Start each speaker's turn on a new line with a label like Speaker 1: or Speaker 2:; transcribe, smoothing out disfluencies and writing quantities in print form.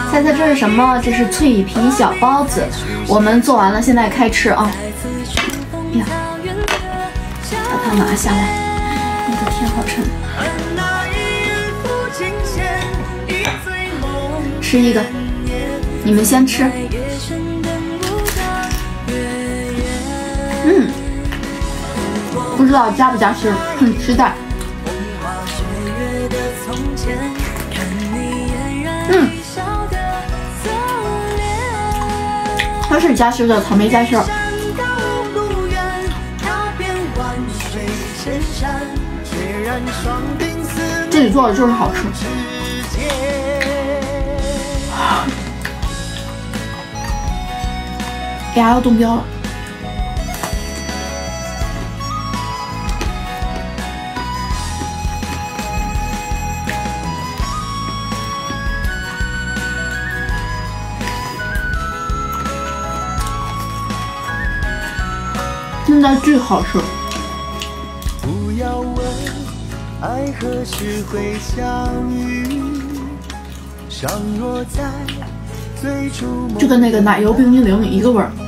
Speaker 1: 猜猜这是什么？这是脆皮小包子。我们做完了，现在开吃啊！哎呀，把它拿下来。我的天，好沉！吃一个，你们先吃。不知道加不加芯，很期待。它是加芯的，草莓加芯。自己做的就是好吃。牙要冻掉了。现在巨好吃。不要问爱何时会相遇，尚若在最初就跟那个奶油冰激凌一个味儿。